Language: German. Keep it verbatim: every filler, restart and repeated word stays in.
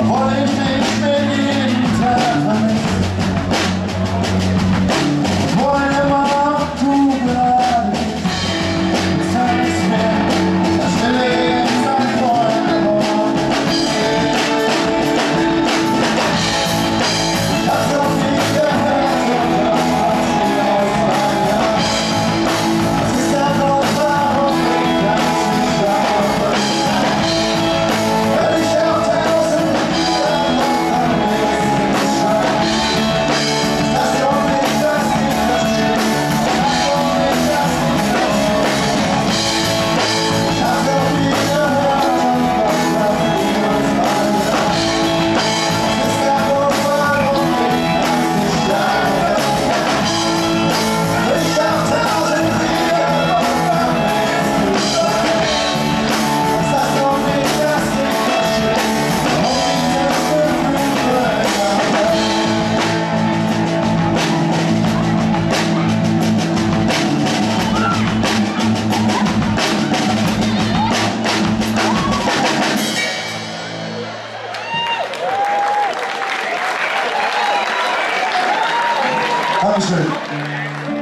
obwohl ich mich mit jedem Tag vermisse. Obwohl immer noch du gerade bist, sag es mir, das stille jetzt ein Freund geworden. Ich hab's noch nie gehört und hab sie aus meinem Jahr. Was ist der Grund, warum ich ganz nicht schlafen kann? Hör ich auf tausend Lieder und am nächsten Schreien. Ist das so nicht, dass ich verstehe? Ist das so nicht, dass ich verstehe? Ich hab's noch nie gehört und hab sie aus meinem Jahr. Was ist der Grund, warum ich ganz nicht schlafen kann? Hör ich auf tausend Lieder und am nächsten Schreien. Ist das so nicht, dass ich verstehe? Warum ich das Gefühl verändert? Dankeschön.